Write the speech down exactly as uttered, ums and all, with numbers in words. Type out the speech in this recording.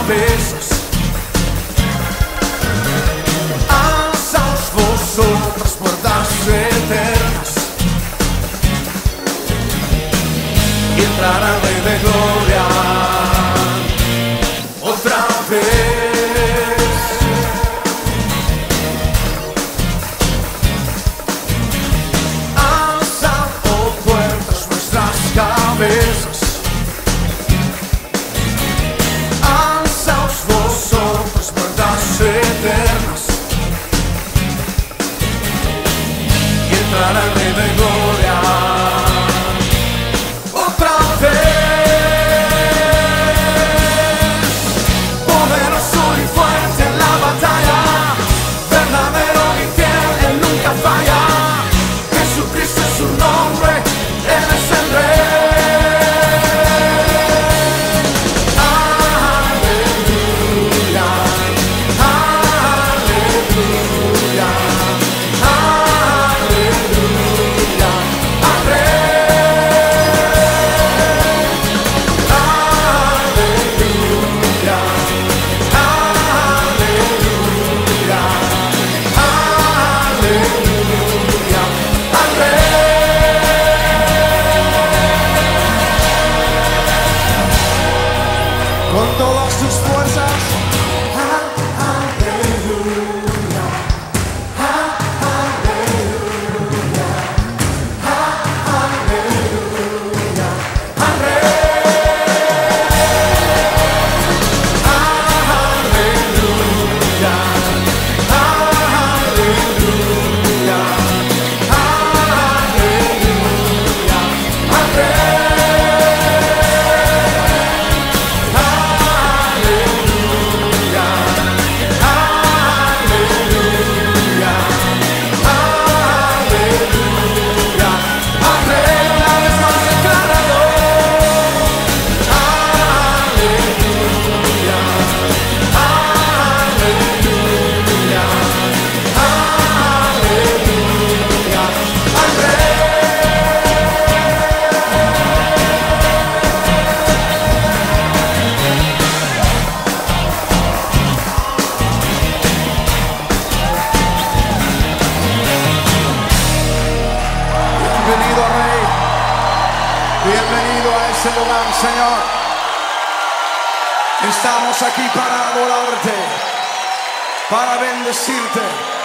cabezas. Alzaos vosotras puertas eternas, y entrará el Rey de Gloria otra vez. Alzad, oh puertas, vuestras cabezas. Alzaos vosotras puertas eternas, y entrará el Rey de Gloria otra vez. Poderoso y fuerte en la batalla, verdadero y fiel, Él nunca falla. Jesucristo es su nombre, Él es el Rey. Aleluya, aleluya, aleluya, al con todas tus fuerzas. Aleluya, aleluya, aleluya, al Rey. Aleluya, aleluya, aleluya, al Rey. Bienvenido, Rey. Bienvenido a ese lugar, Señor. Estamos aquí para adorarte, para bendecirte.